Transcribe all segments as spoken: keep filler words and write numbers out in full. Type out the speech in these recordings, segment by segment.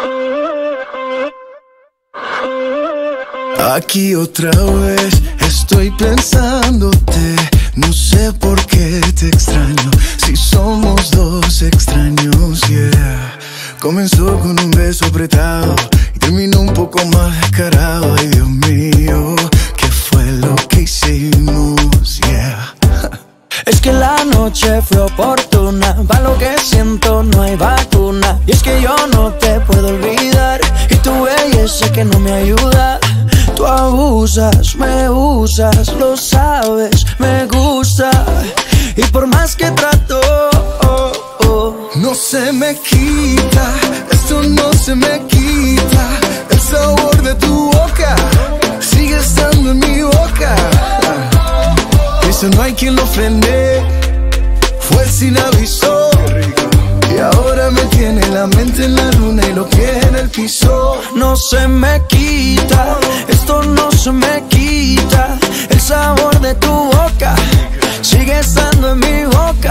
Aquí otra vez estoy pensándote. No sé por qué te extraño, si somos dos extraños, yeah. Comenzó con un beso apretado y terminó un poco más descarado. Ay, Dios mío, ¿qué fue lo que hicimos? Yeah. Es que la noche fue oportuna, pa' lo que siento no hay vacuna. Y es que yo no te puedo olvidar, y tu belleza que no me ayuda. Tú abusas, me usas, lo sabes, me gusta. Y por más que trato, oh, oh, no se me quita, esto no se me quita. El sabor de tu boca sigue estando en mi boca. Eso no hay quien lo frene, fue sin aviso. Y ahora me tiene la mente en la luna y los pies en el piso. No se me quita, esto no se me quita. El sabor de tu boca sigue estando en mi boca.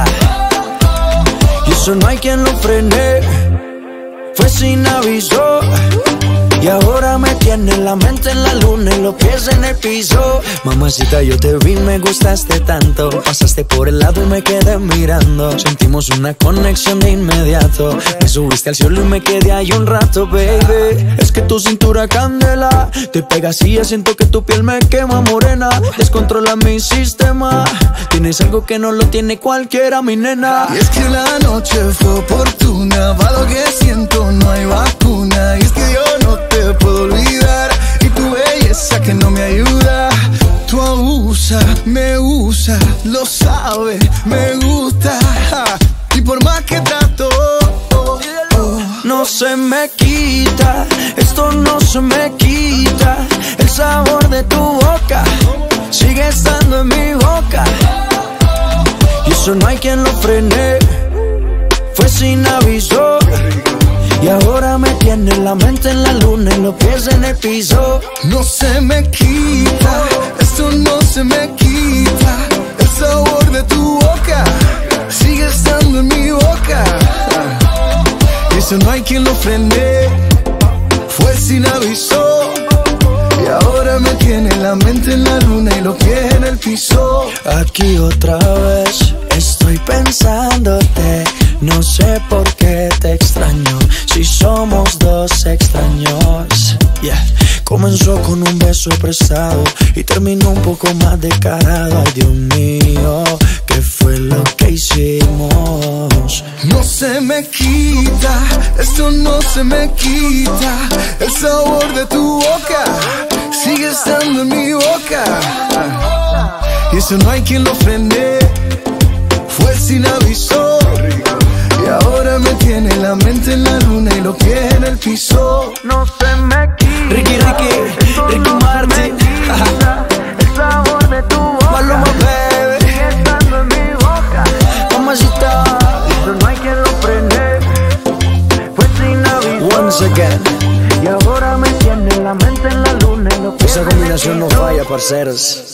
Y eso no hay quien lo frene, fue sin aviso. Y ahora me tiene la mente en la luna y los pies en el piso. Mamacita, yo te vi, me gustaste tanto. Pasaste por el lado y me quedé mirando. Sentimos una conexión de inmediato. Me subiste al cielo y me quedé ahí un rato, baby. Es que tu cintura candela, te pegas y ya siento que tu piel me quema morena. Descontrola mi sistema, tienes algo que no lo tiene cualquiera, mi nena. Y es que la noche fue oportuna, pa' lo que siento no hay vacuna. Y es que yo no te puedo olvidar, y tu belleza que no me ayuda. Tú abusas, me usas, lo sabes, me gusta. Y por más que trato, oh, oh, no se me quita, esto no se me quita. El sabor de tu boca sigue estando en mi boca. Y eso no hay quien lo frene, fue sin aviso. Y ahora me tiene la mente en la luna y los pies en el piso. No se me quita, esto no se me quita. El sabor de tu boca sigue estando en mi boca. Y eso no hay quien lo frene, fue sin aviso. Y ahora me tiene la mente en la luna y los pies en el piso. Aquí otra vez estoy pensándote. No sé por qué te extraño, si somos dos extraños, yeah. Comenzó con un beso prestado y terminó un poco más descarado. Ay, Dios mío, ¿qué fue lo que hicimos? No se me quita, esto no se me quita. El sabor de tu boca sigue estando en mi boca. Y eso no hay quien lo frene, fue sin aviso. Y ahora me tiene la mente en la luna y los pies en el piso. No se me quita, Ricky, Ricky, Ricky Martin. El sabor de tu boca Maluma, baby, sigue estando en mi boca. Mamacita, Eso no hay quien lo frene, fue sin aviso. once again. Y ahora me tiene la mente en la luna y los pies Esa en el combinación no piso. falla, parceros.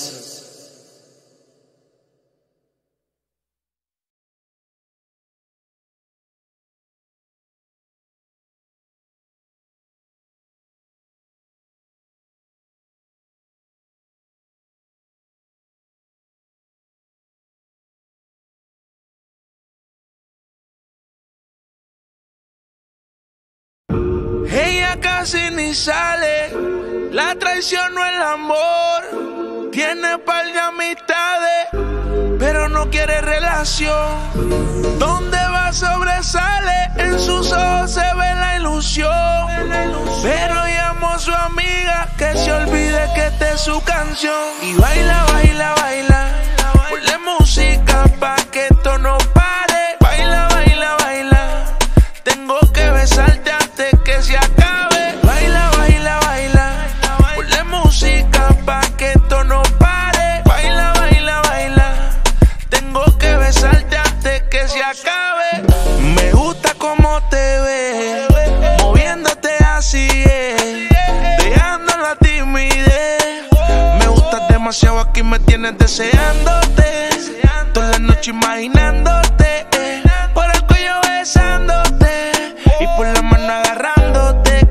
Ella casi ni sale, la traición no es el amor. Tiene par de amistades, pero no quiere relación. Donde va sobresale, en sus ojos se ve la ilusión. Pero llamó a su amiga que se olvide que esta es su canción. Y baila, baila, baila, ponle música pa' que esto no pare. Baila, baila, baila, tengo que besarte antes que se acabe. Baila, baila, baila, ponle música pa' que esto no pare. Baila, baila, baila, tengo que besarte antes que se acabe. Me gusta cómo te ves, moviéndote así es, dejando la timidez. Me gustas demasiado, aquí me tienes deseándote, toda la noche imaginándote, por el cuello besándote y por la mano agarrándote.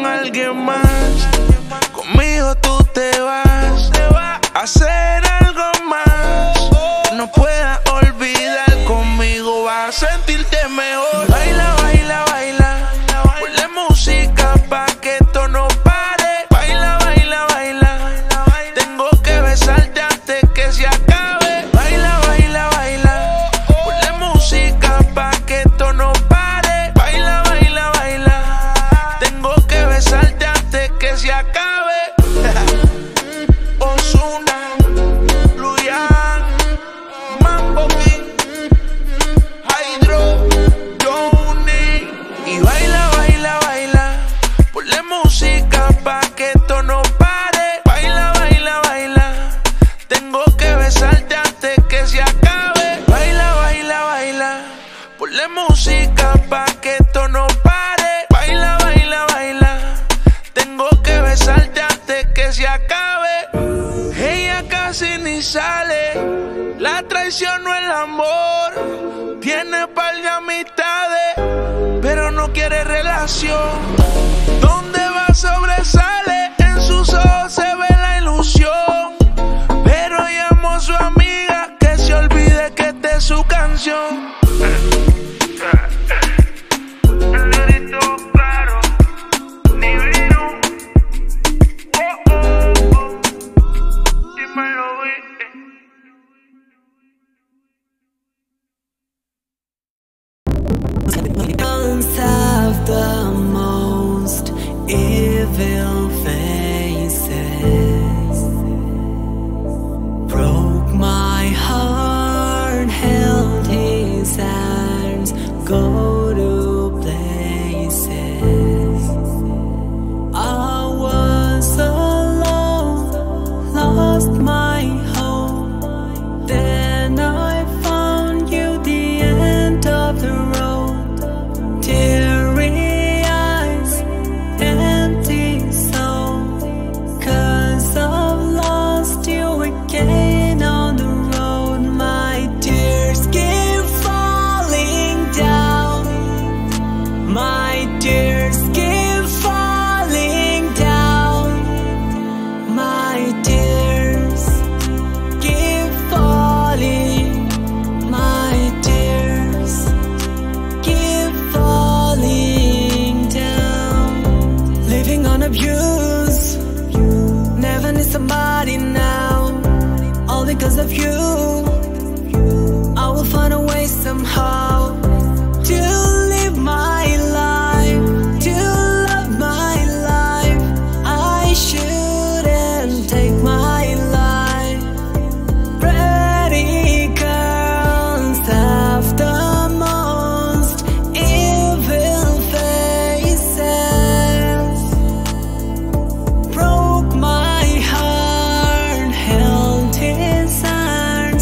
con alguien más. Conmigo tú te vas a hacer algo más. No puedas olvidar, conmigo vas a sentirte mejor. Baila, baila, baila, ponle música pa' que esto no pare. Baila, baila, baila, tengo que besarte antes que se acabe. Baila, baila, baila, ponle música pa' que esto no pare. Baila, baila, baila, tengo que besarte antes que se acabe. Ozuna, Luyan, Mambo King, Hydro, Johnny. Y baila, baila, baila, ponle música pa' que esto no pare. Baila, baila, baila, tengo que besarte antes que se acabe. Baila, baila, baila, ponle música pa' que esto no pare. Baila, baila, baila, tengo que besarte antes que se acabe. Ella casi ni sale, la traición no el amor. Tiene par de amistades, pero no quiere relación. Donde va sobresale, en sus ojos se ve la ilusión. Pero llamó a su amiga que se olvide que esta es su canción. Have the most evil faces, broke my heart, held his arms, go to places. I was alone, lost my hope, then I found you, the end of the road. Teary eyes, empty soul, 'cause I've lost you again on the road. My tears keep falling down, my tears keep falling down, my tears keep falling, my tears keep falling down. Living on abuse, never need somebody now. All because of you, I will find a way somehow to live my life, to love my life. I shouldn't take my life. Pretty girls have the most evil faces, broke my heart, held his arms.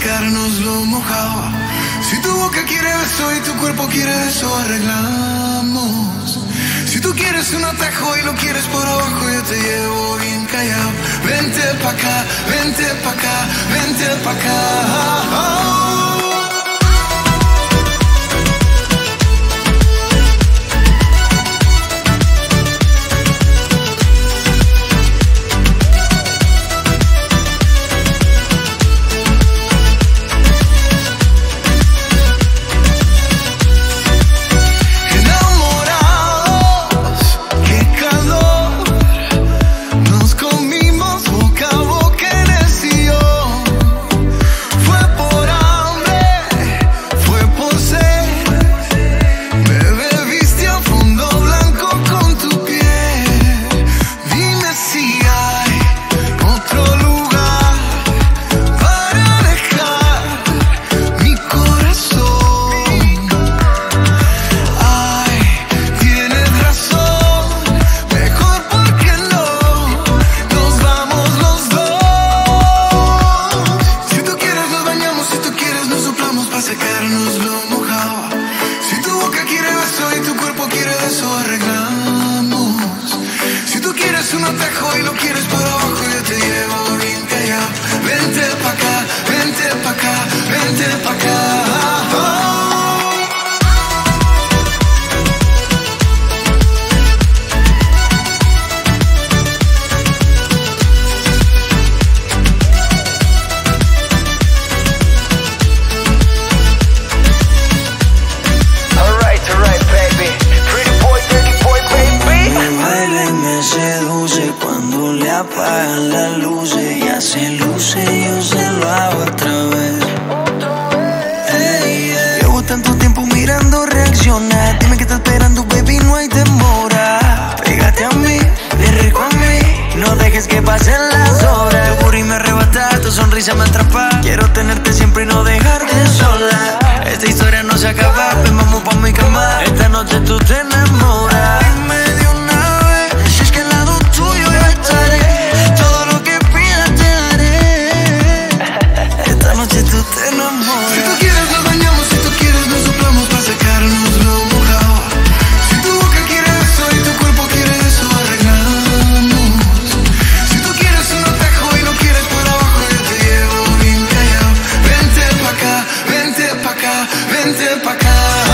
secarnos lo mojado. Si tu boca quiere beso y tu cuerpo quiere eso, arreglamos. Si tú quieres un atajo y lo quieres por abajo, yo te llevo bien callado. Vente pa' acá, vente pa' acá, vente pa' acá. Apagan las luces, ya se luce, yo se lo hago otra vez. Hey, yeah. Llevo tanto tiempo mirando reaccionar. Dime que estás esperando, baby, no hay demora. Pégate a mí, ven rico a mí, no dejes que pasen las horas. Tu burro y me arrebata, tu sonrisa me atrapa. Quiero tenerte siempre y no dejarte sola. Esta historia no se acaba, ven vamos pa' mi cama. Esta noche tú te enamoras. Dime de una vez, si es que al lado tuyo yo estaré. Todo lo que pidas te daré. Esta noche tú te enamoras. Si tú quieres nos bañamos, si tú quieres nos soplamos para secarnos lo mojado. Si tu boca quiere eso y tu cuerpo quiere eso, arreglamos. Si tú quieres un atajo y lo quieres por abajo, yo te llevo bien callado. Vente pa' acá, vente pa' acá, vente pa' acá.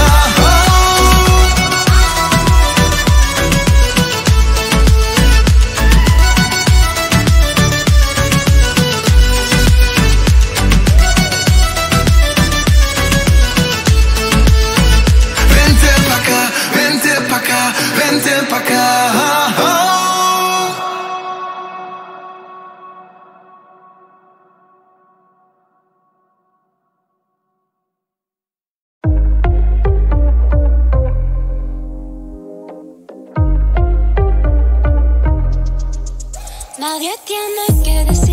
Vente pa' acá. Nadie tiene que decir